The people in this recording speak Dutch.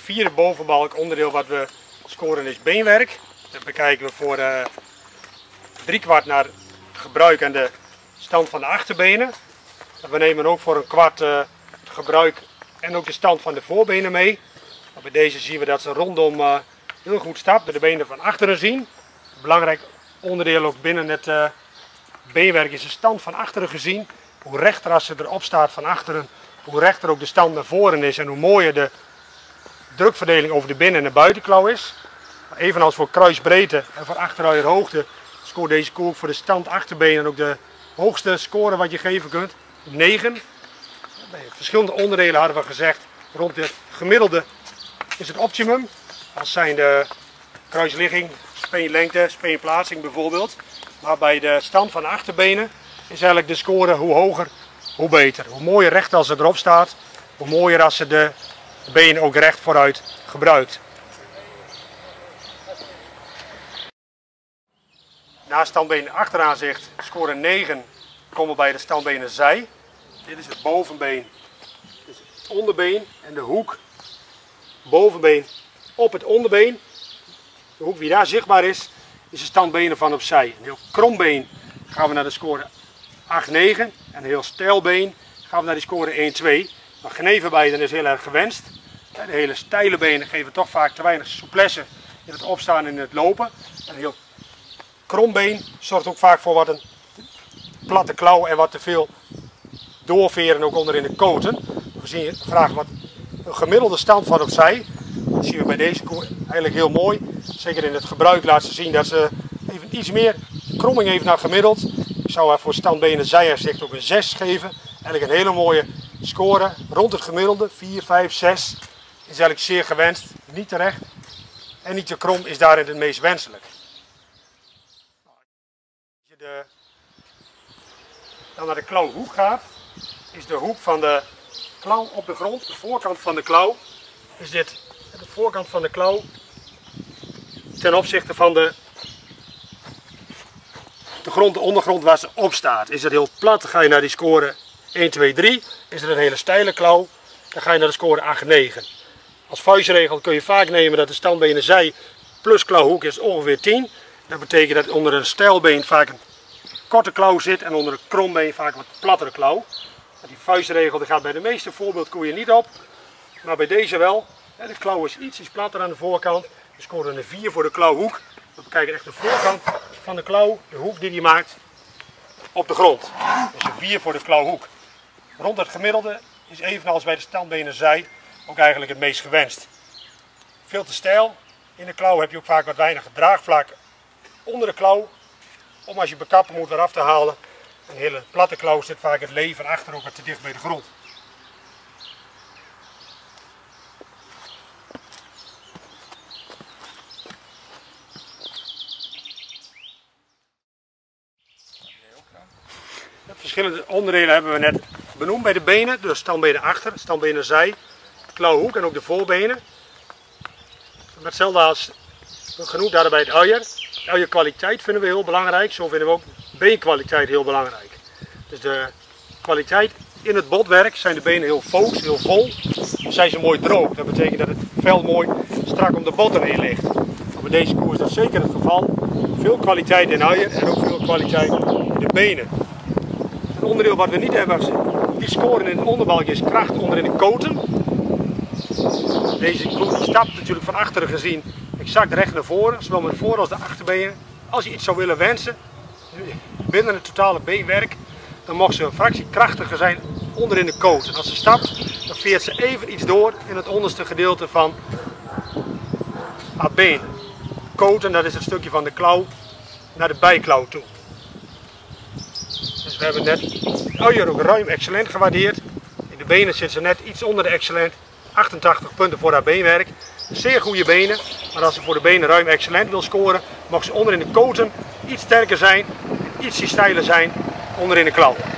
vierde bovenbalk onderdeel wat we scoren is beenwerk. Dat bekijken we voor 3/4 naar gebruik en de stand van de achterbenen. En we nemen ook voor 1/4 het gebruik en ook de stand van de voorbenen mee. Maar bij deze zien we dat ze rondom heel goed stapt, de benen van achteren zien. Een belangrijk onderdeel ook binnen het beenwerk is de stand van achteren gezien. Hoe rechter als ze erop staat van achteren, hoe rechter ook de stand naar voren is en hoe mooier de drukverdeling over de binnen- en de buitenklauw is. Maar evenals voor kruisbreedte en voor achteruierhoogte scoort deze koe ook voor de stand achterbenen ook de hoogste score wat je geven kunt. 9. Bij verschillende onderdelen hadden we gezegd, rond het gemiddelde is het optimum. Als zijn de kruisligging, speenlengte, speenplaatsing bijvoorbeeld. Maar bij de stand van de achterbenen is eigenlijk de score hoe hoger, hoe beter. Hoe mooier recht als ze erop staat, hoe mooier als ze de benen ook recht vooruit gebruikt. Na standbenen achteraanzicht, score 9, komen we bij de standbenen zij. Dit is het bovenbeen, dit is het onderbeen en de hoek. Bovenbeen op het onderbeen. De hoek die daar zichtbaar is de standbenen van opzij. Een heel krombeen gaan we naar de score 8-9 en een heel steilbeen gaan we naar de score 1-2. Maar genevenbeiden is heel erg gewenst. De hele steile benen geven toch vaak te weinig souplesse in het opstaan en in het lopen. En een heel krombeen zorgt ook vaak voor wat een platte klauw en wat te veel doorveren ook onder in de koten. We zien graag wat een gemiddelde stand van opzij. Dat zien we bij deze koe eigenlijk heel mooi. Zeker in het gebruik laat ze zien dat ze even iets meer kromming heeft dan gemiddeld. Ik zou haar voor standbenen zijaanzicht ook een 6 geven. Eigenlijk een hele mooie score. Rond het gemiddelde, 4, 5, 6. Is eigenlijk zeer gewenst. Niet te recht en niet te krom is daarin het meest wenselijk. Als je dan naar de klauwhoek gaat, is de hoek van de klauw op de grond. De voorkant van de klauw is dit. De voorkant van de klauw ten opzichte van de grond, de ondergrond waar ze op staat. Is het heel plat, dan ga je naar die score 1, 2, 3. Is het een hele steile klauw, dan ga je naar de score 8, 9. Als vuistregel kun je vaak nemen dat de standbenen zij plus klauwhoek is ongeveer 10. Dat betekent dat onder een steilbeen vaak een korte klauw zit en onder een krombeen vaak een wat plattere klauw. Die vuistregel gaat bij de meeste voorbeeldkoeien niet op, maar bij deze wel. De klauw is iets platter aan de voorkant. We scoren een 4 voor de klauwhoek. We bekijken echt de voorkant van de klauw, de hoek die die maakt op de grond. Dus een 4 voor de klauwhoek. Rond het gemiddelde is evenals bij de standbenen zij ook eigenlijk het meest gewenst. Veel te steil. In de klauw heb je ook vaak wat weinig draagvlak onder de klauw. Om als je bekappen moet weer af te halen. Een hele platte klauw zit vaak het leven achter ook wat te dicht bij de grond. Verschillende onderdelen hebben we net benoemd bij de benen. Dus standbenen achter, standbenen zij, klauwhoek en ook de voorbenen. Hetzelfde als genoemd hadden bij het uier. Uierkwaliteit vinden we heel belangrijk. Zo vinden we ook beenkwaliteit heel belangrijk. Dus de kwaliteit in het botwerk zijn de benen heel focus, heel vol. Dan zijn ze mooi droog. Dat betekent dat het vel mooi strak om de botten heen ligt. Maar bij deze koe is dat zeker het geval. Veel kwaliteit in uier en ook veel kwaliteit in de benen. Een onderdeel wat we niet hebben, die scoren in het onderbalk, is kracht onder in de koten. Deze koe stapt natuurlijk van achteren gezien exact recht naar voren, zowel met voor- als de achterbenen. Als je iets zou willen wensen, binnen het totale beenwerk, dan mocht ze een fractie krachtiger zijn onder in de koten. Als ze stapt, dan veert ze even iets door in het onderste gedeelte van haar benen. Koten, dat is het stukje van de klauw naar de bijklauw toe. Dus we hebben net de uier ook ruim excellent gewaardeerd. In de benen zit ze net iets onder de excellent. 88 punten voor haar beenwerk. Zeer goede benen, maar als ze voor de benen ruim excellent wil scoren, mag ze onder in de koten iets sterker zijn, iets steiler zijn onder in de klauw.